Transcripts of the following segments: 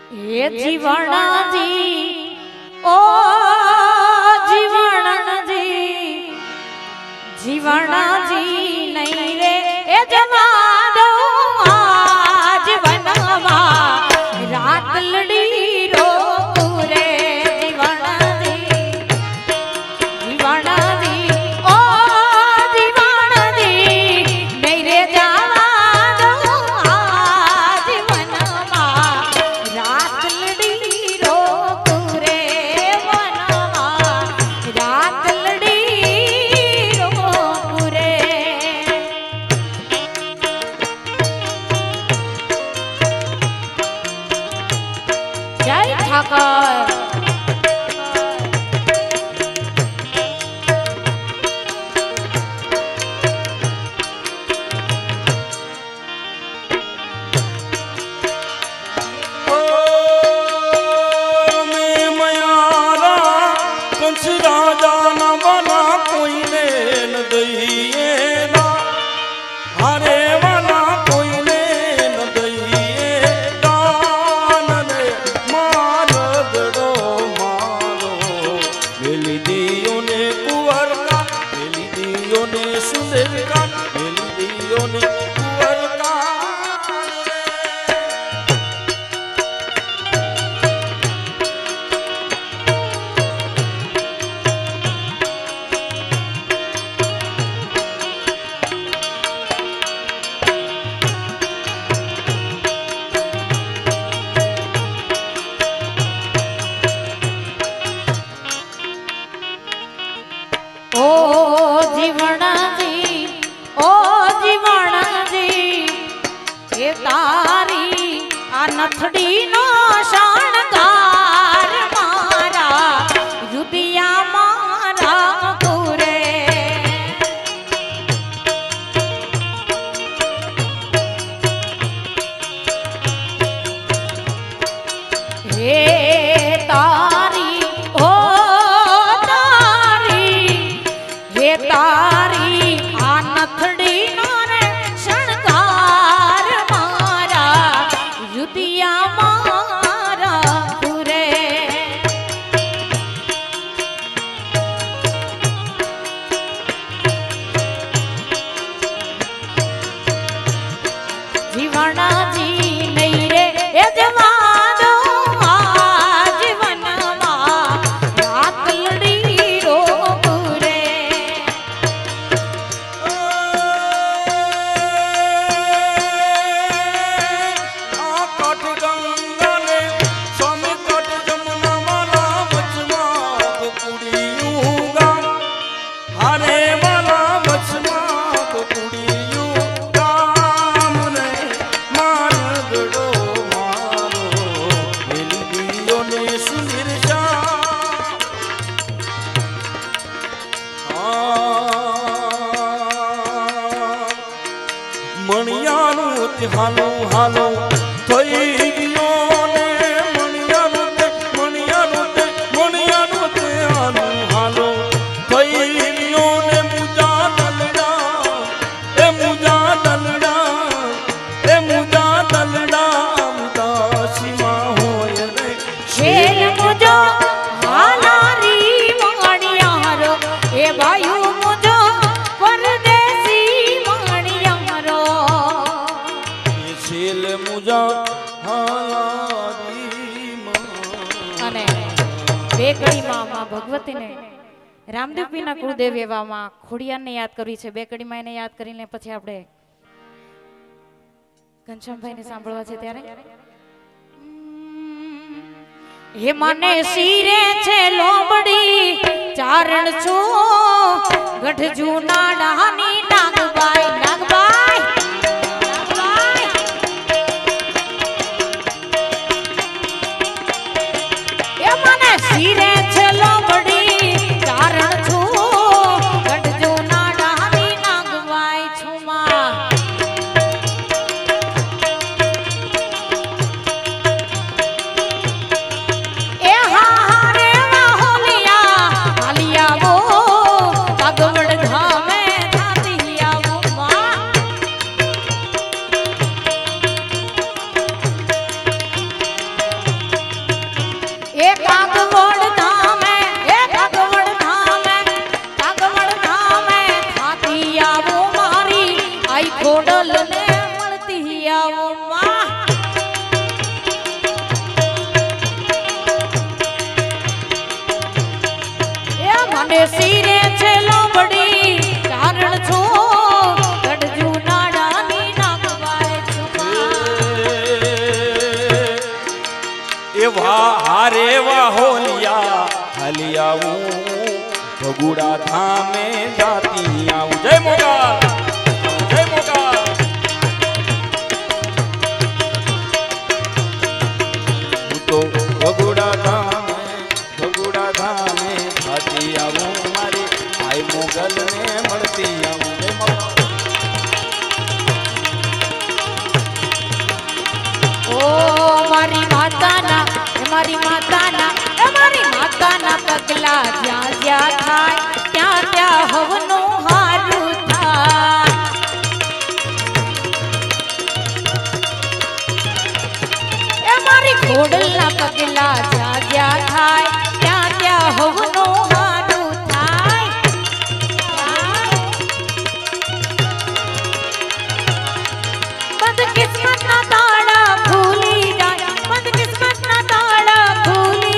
ये जीवण जी ओ जीवण जी जीवण जी नहीं रे ए जमा दो जीवन रात लड़ी रो पूरे जीवण जी जीवण जी ओ जीवण जी नहीं रे जमा दो जीवन रात लड़ी रो पूरे वनवा रात लड़ी रो पूरे जय ठाकर नथड़ी नो शणगार मारा रुदिया मारा पूरे हे तारी ओ तारी हे तारी आ नथड़ी नो रे शणगार मारा रुदिया मारा पूरे जीवना जी नहीं रे ए जवानो जीवन रात लड़ी रो पूरे हालो हालो थई गयो ने मणियानु ते हालो हालो थई गयो ने मुजा दलड़ा मुदासी मां होय रे शेल मुजो हालारी मणियारो ए भाई मुजो परदेसी मणियारो शेल मुजा हालारी અને બેકડી માં ભગવતી ને રામદેવપી ના કુળદેવ એવા માં ખોડિયાર ને યાદ કરવી છે બેકડી માં એને યાદ કરીને પછી આપણે ઘનશ્યામભાઈ ને સાંભળવા છે ત્યારે હે મને શીરે છે લોબડી ચારણ છો ગઢ જૂના ડાની નાગબાઈ નાગબાઈ એ મને શીરે છે લોબડી ચારણ છો ગઢ જૂના ડાની નાગબાઈ છુમા એવા હારે વાહોલિયા હાલી આવું ભગુડા ધામે જાતી આવું જય મોગા જય મોગા હું તો ભગુડા ધામે જાતી આવું મારી આઈ મોગલ ને મળતી આવું જય મોગા ઓ મારી માતાના પગલા જ્યાં જ્યાં થાય ત્યાં ત્યાં હવનું હારું થાય એ મારી ઘોડલના પગલા જ્યાં જ્યાં થાય ત્યાં ત્યાં હવનું હારું થાય બદકિસ્મતના તાળા ખુલી જાય બદકિસ્મતના તાળા ખુલી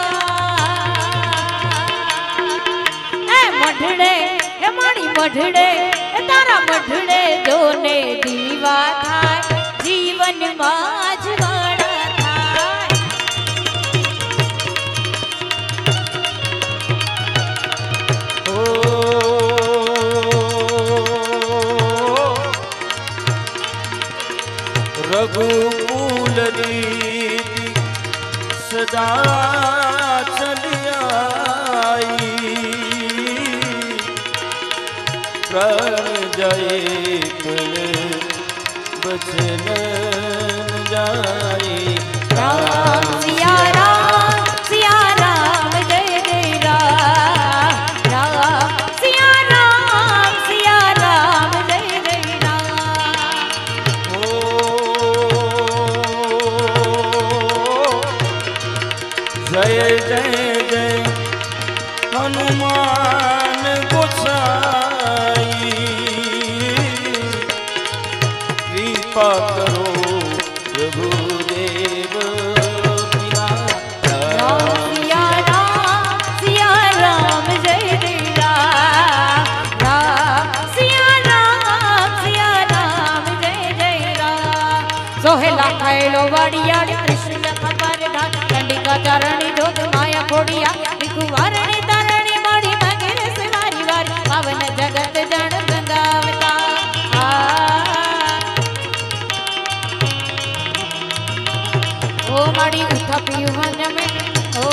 મઢડે તારા મઢડે જોને દીવા થાય જીવનમાં અજવાળા થાય ઓ રઘુકુલ રીતિ સદા ચલી आई जय बचन जाई राम सिया राम जय जय राम राम सिया राम जय जय राम ओ जय जय जय हनुमान गोसाई कृपा करो प्रभुदेव सिया राम जय जय राम राम सिया राम जय जय राम सोहेला खायलो वाड़ियाड़ी कृष्ण खबर ढा चंडिका चरणी जोत माया खोड़िया विकुवारणी तरणी मणि मगिर से वारी वारी पावन जगत जन गंगावता ओ मणि उठा पियु मन में ओ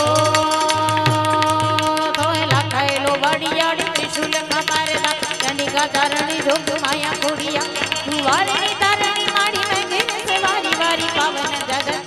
सोहेला खायलो वाड़ियाड़ी त्रिशूल खबर ढा चंडिका चरणी जोत माया खोड़िया विकुवारणी तरणी मणि मगिर से वारी वारी पावन जगत